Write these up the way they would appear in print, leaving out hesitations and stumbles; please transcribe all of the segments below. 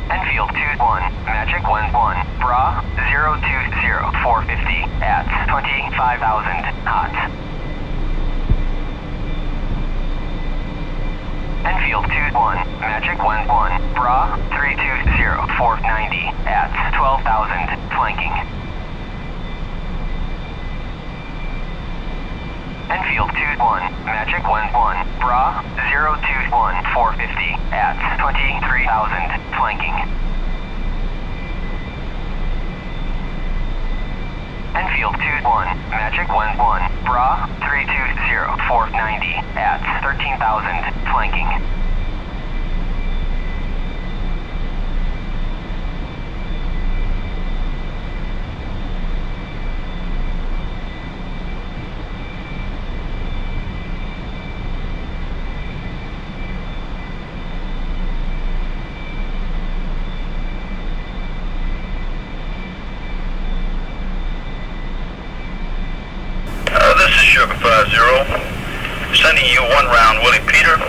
Enfield 2-1, Magic 1-1, Bra 020, 450 at 25,000 knots. Enfield 2-1, Magic 1-1, Bra 320, 490 at 12,000 flanking. Enfield 2-1, Magic 1-1, Bra 021, 450 at 23,000 flanking. Enfield 2-1, Magic 1-1, Bra 320, 490 at 13,000 flanking. This is Sugar 50. Sending you 1 round, Willie Peter.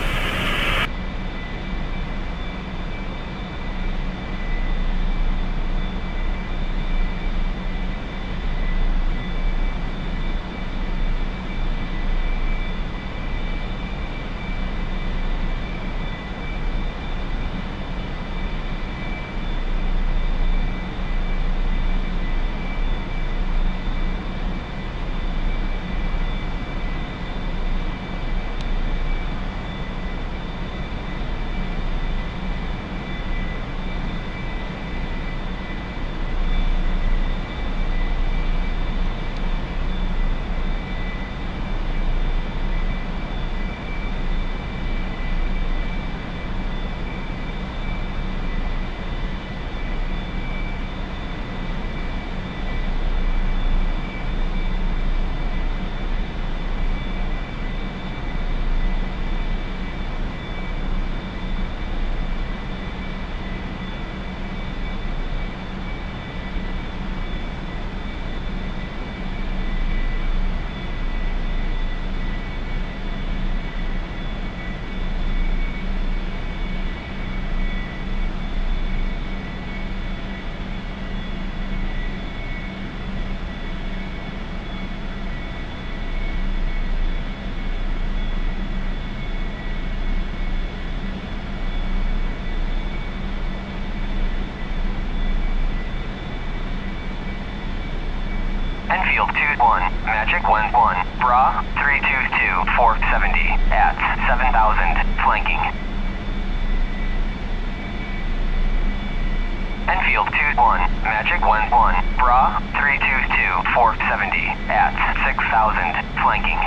Enfield 2-1, Magic 1-1, Bra 322, 470 at 7,000 flanking. Enfield 2-1, Magic 1-1, Bra 322, 470 at 6,000 flanking.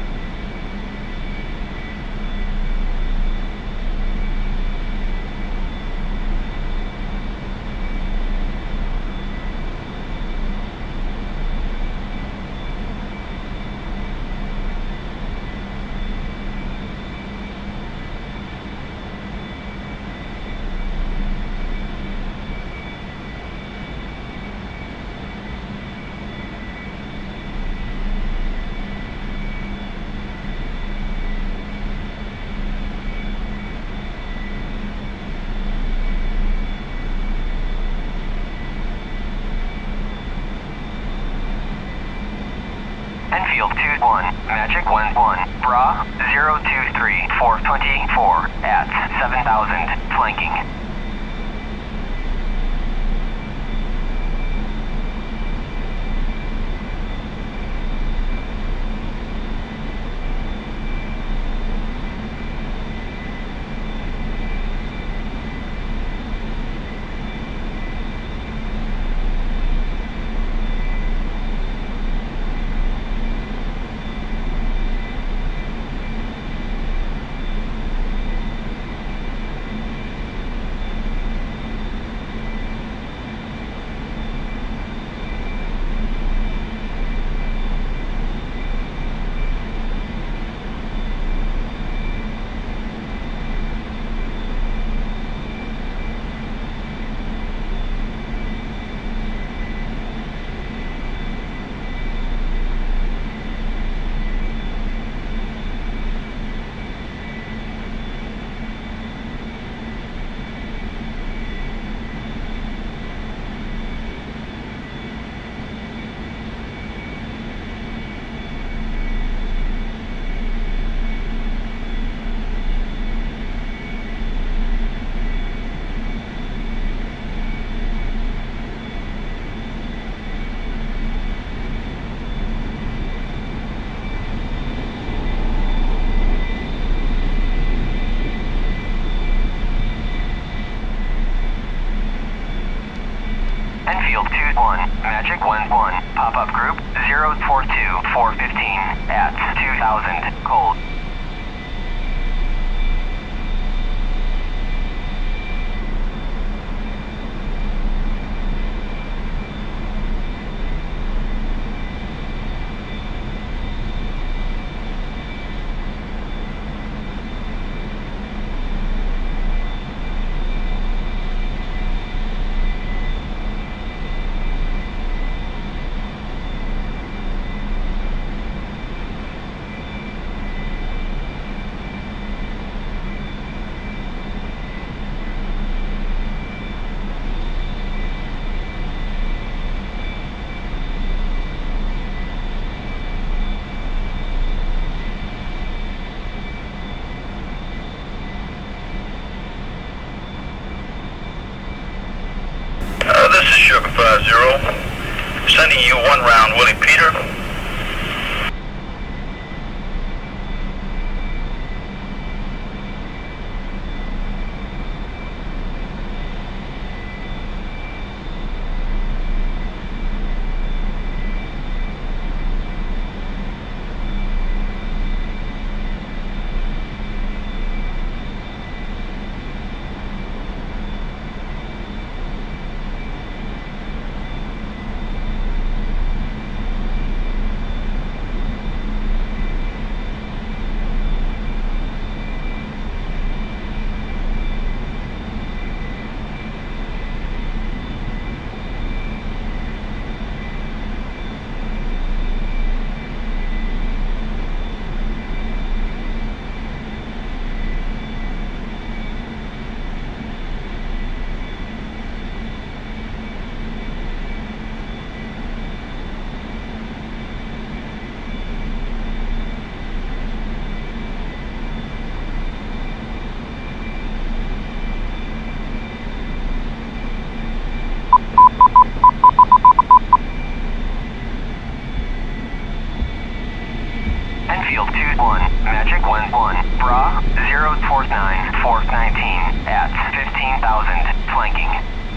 Enfield 2-1, Magic 1-1, Bra 023, 424 at 7,000 flanking. Enfield 2-1, Magic 1-1, pop-up group 042415 at 2000, cold. This is Sugar 50. Sending you 1 round, Willie Peter. Enfield 2-1, Magic 1-1, Bra 049419 at 15,000, flanking.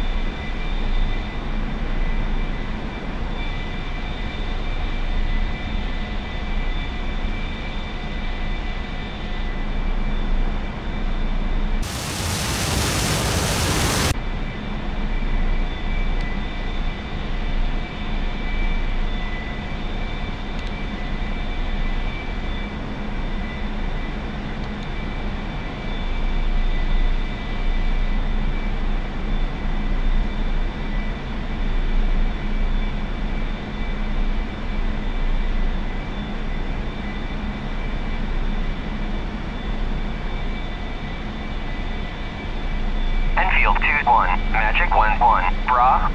Enfield 2-1, Magic 1-1, Bra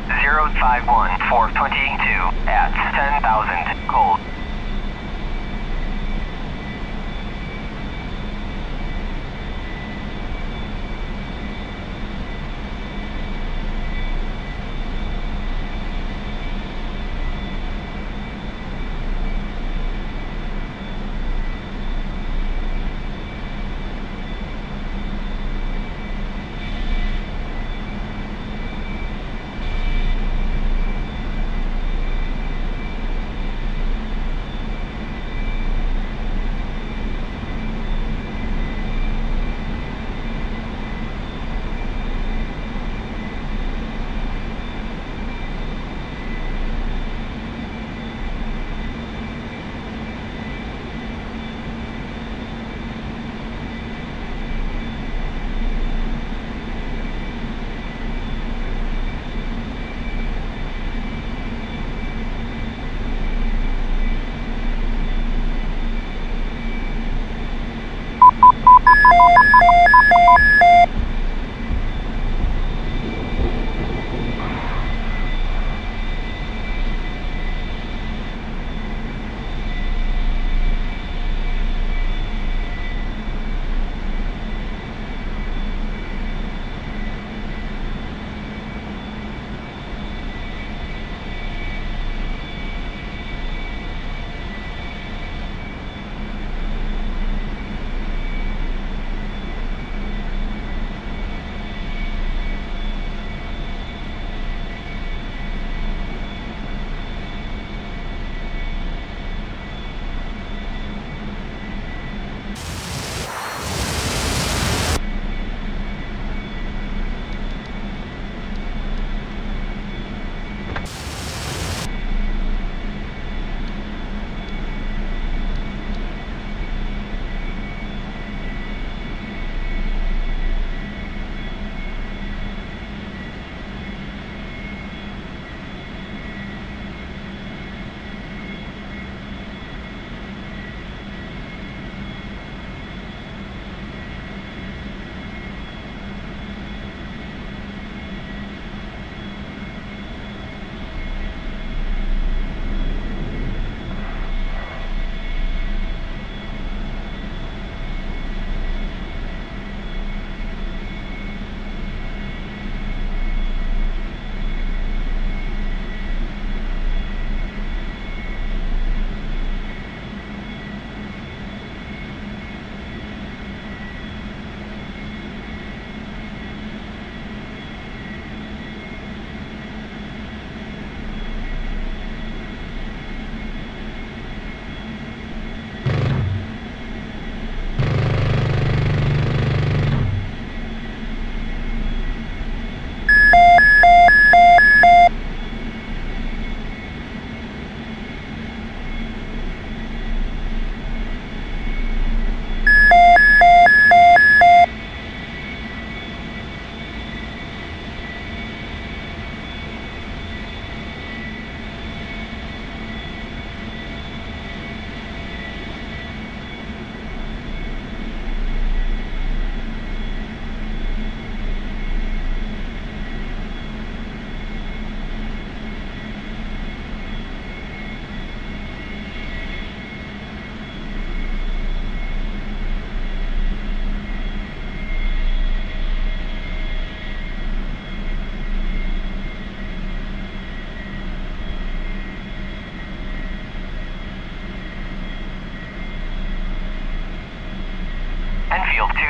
051422 at 10,000, cold.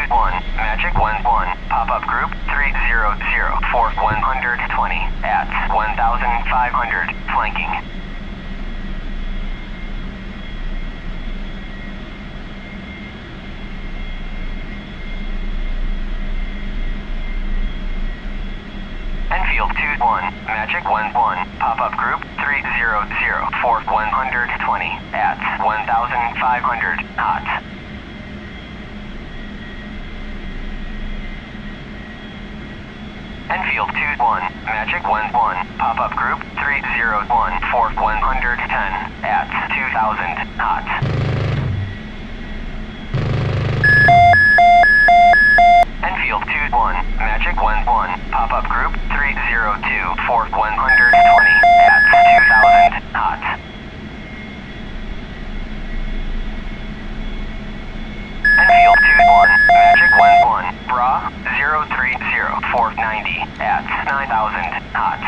Magic 11, pop-up group 300 for 120 at 1,500, flanking. Enfield 21, Magic 11, pop-up group 300 for 120 at 1,500 knots. Enfield 21, Magic 11, pop-up group 301 for 110 at 2,000 knots. Enfield 21, Magic 11, pop-up group 302 for 120 at 2,000 knots. Enfield 21, Magic 11, Bra 030 for 90 at 9,000 knots.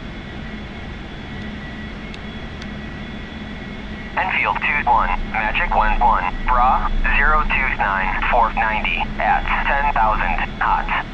Enfield 21, Magic 11, Bra 029 for 90 at 10,000 knots.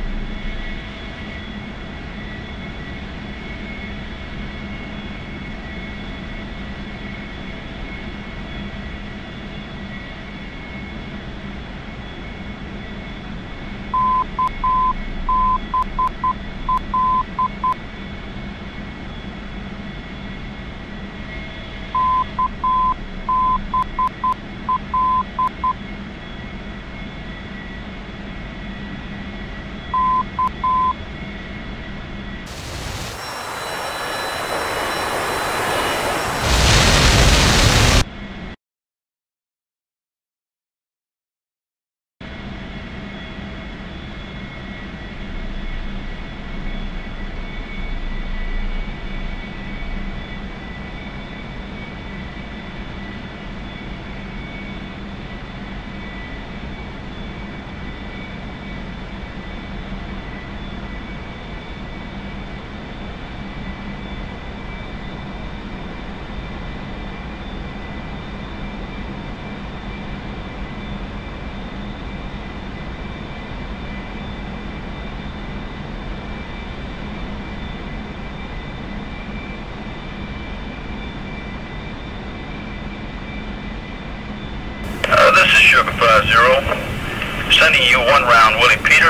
This is Sugar 50. Sending you one round, Willie Peter.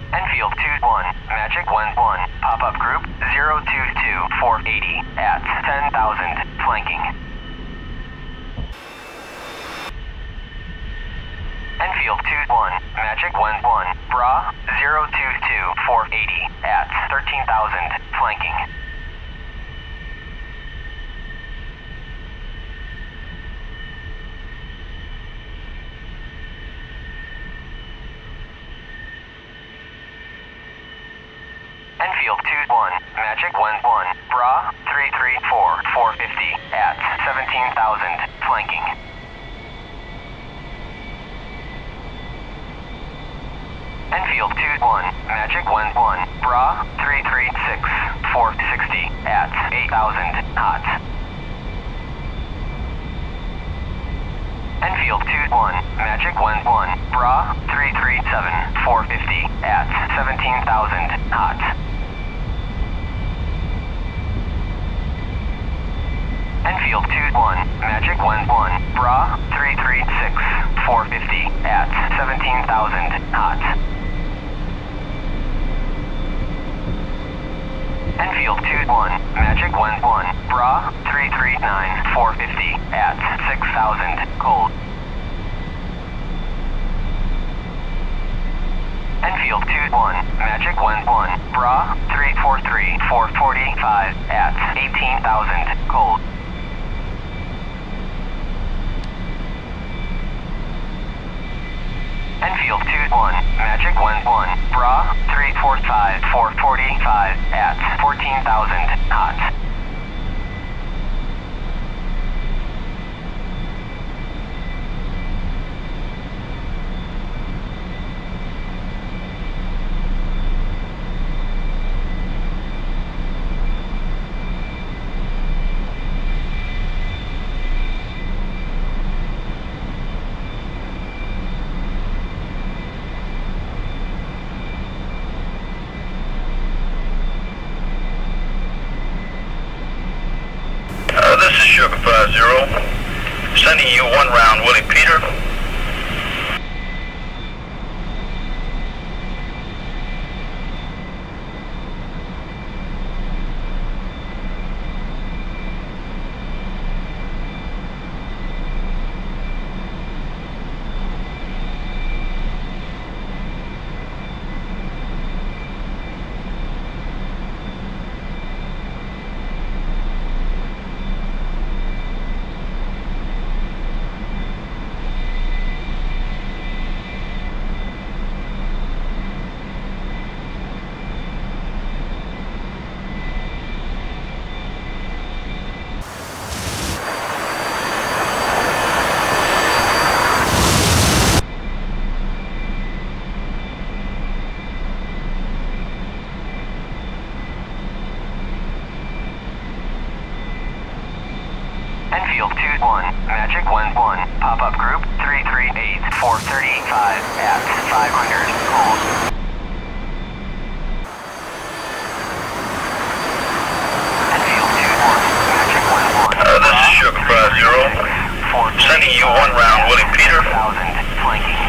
Enfield 2-1, Magic 1-1, pop-up group 022-480 at 10,000, flanking. Enfield 2-1, Magic 1-1, Bra 022-480 at 13,000, flanking. Enfield 2-1, Magic 1-1, Bra 334-450 at 17,000, flanking. Enfield 2-1, Magic 1-1, Bra 336-460 at 8,000, hot. Enfield 2-1, Magic 1-1, Bra 337-450 at 17,000, hot. Enfield 2-1, Magic 1-1, Bra 336-450 at 17,000, hot. Enfield 2-1, Magic 1-1, Bra 339-450 at 6,000, cold. Enfield 2-1, Magic 1-1, Bra 343-445 at 18,000, cold. Enfield 2-1, Magic 1-1, Bra 345-445 at 14,000, hot. This is Sugar 50, sending you one round, Willie Peter. Enfield 2-1, Magic 1-1, pop-up group 338-435 at 500, cold. Enfield 2-1, Magic 1-1. This is Sugar 50, sending you one round, Willie Peter. 10,000, flanking.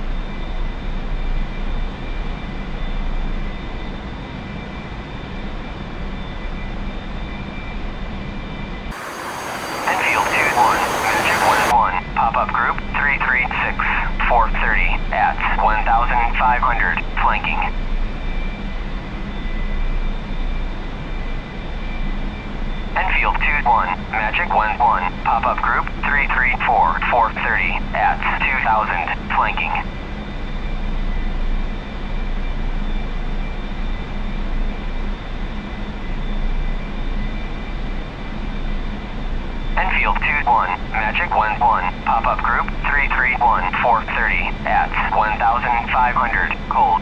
Enfield 2-1, Magic 1-1, pop-up group 336-430 at 1,500, flanking. Enfield 2-1, Magic 1-1, pop-up group 334-430 at 2,000, flanking. Enfield 2-1, Magic 1-1, pop-up group 331-430 at 1,500, cold.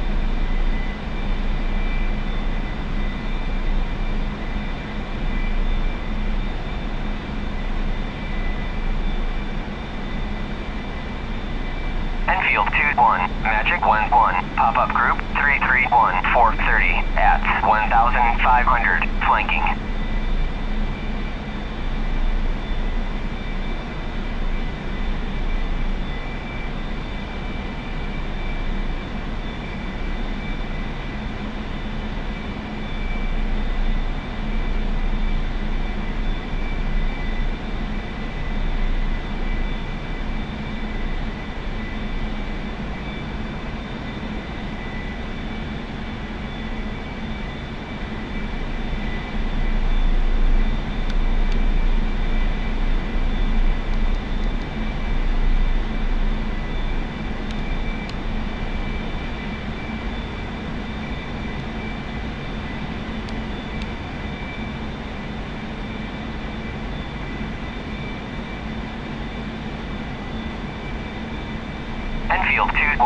Enfield 2-1, Magic 1-1, pop-up group 331-430 at 1,500, flanking.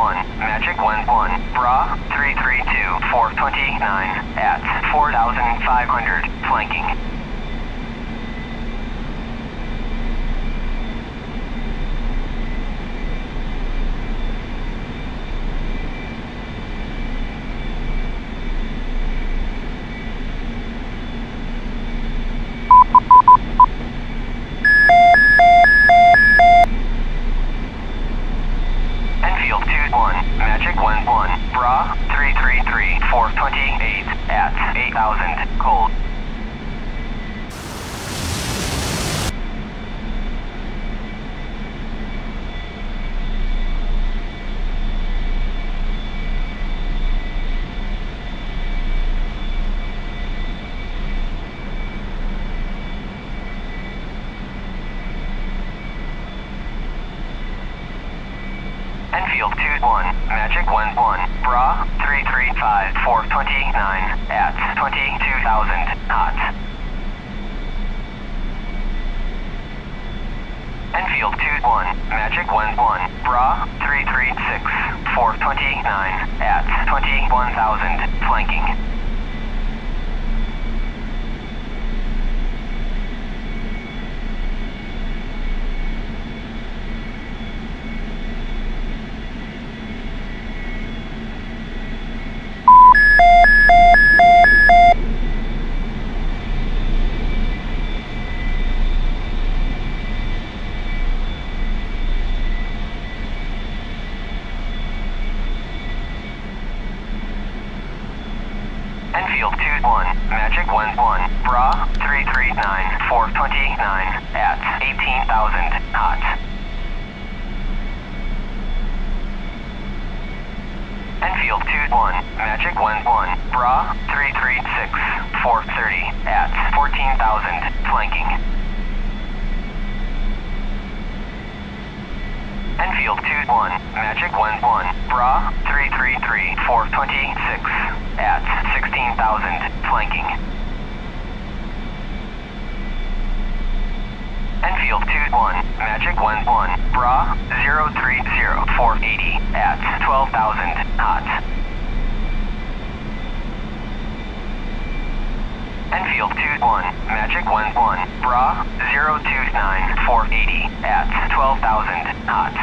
Magic 11, Bra 332, 429 at 4,500, flanking. Enfield 21, Magic 11, Bra 333, 428 at 8,000, cold. Enfield 21, Magic 11, Bra 335, 429 at 22,000 knots. Enfield 21, Magic 11, Bra 336, 429 at 21,000, flanking. Enfield 21, Magic 11, Bra 339, 429 at 18,000 knots. Enfield 21, Magic 11, Bra 336, 430 at 14,000, flanking. Enfield 21, Magic 11, Bra 333, 426 at 16,000, flanking. Enfield 21, Magic 11, Bra 030, 480 at 12,000 knots. Enfield 21, Magic 11, Bra 029, 480 at 12,000 knots.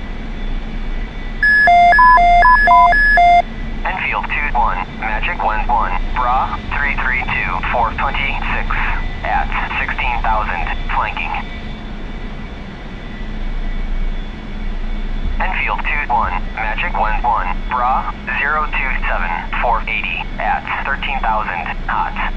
Enfield 21, Magic 11, Bra 332, 426 at 16,000, flanking. Enfield 21, Magic 11, Bra 027, 480 at 13,000 knots.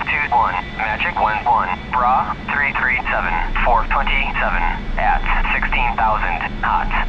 Enfield 2-1, Magic 1-1, Bra 337, 427, at 16,000, hot.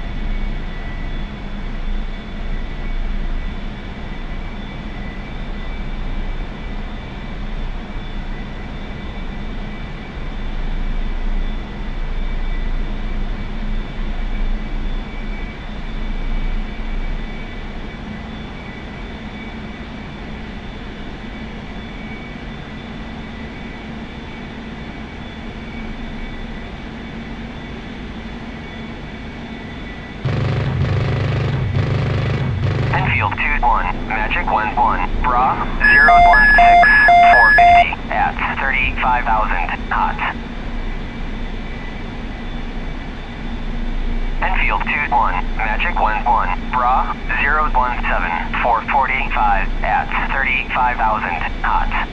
Enfield 2-1, Magic 1-1, Bra 016, 450, at 35,000, hot. Enfield 2-1, Magic 1-1, Bra 017, 445, at 35,000, hot.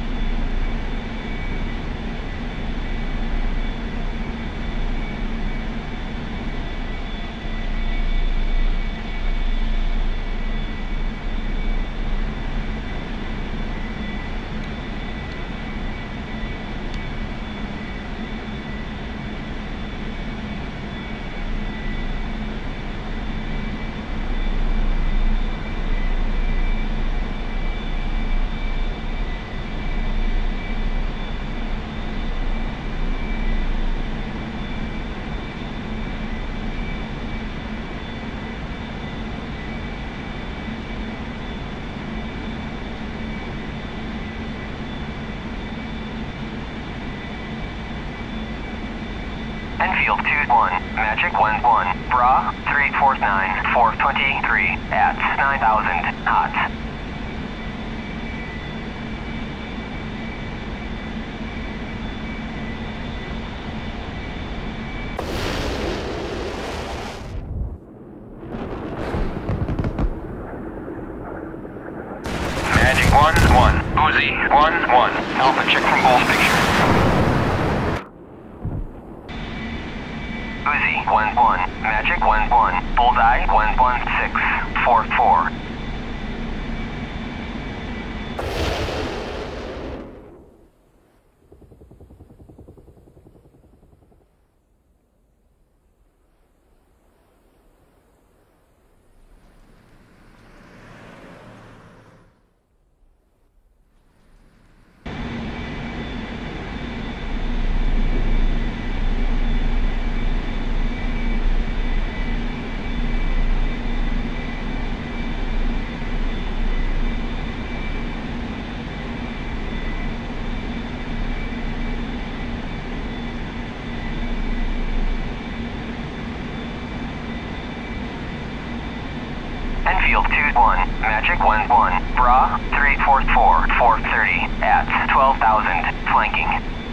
Enfield 2-1, Magic 1-1, Bra 349, 423, at 9,000, hot. Magic 1-1, Uzi 1-1, Alpha check from both pictures. Uzi 1-1, Magic 1-1, Bullseye 116, 44. Enfield 2-1, Magic 1-1, Bra 344, 430, at 12,000, flanking.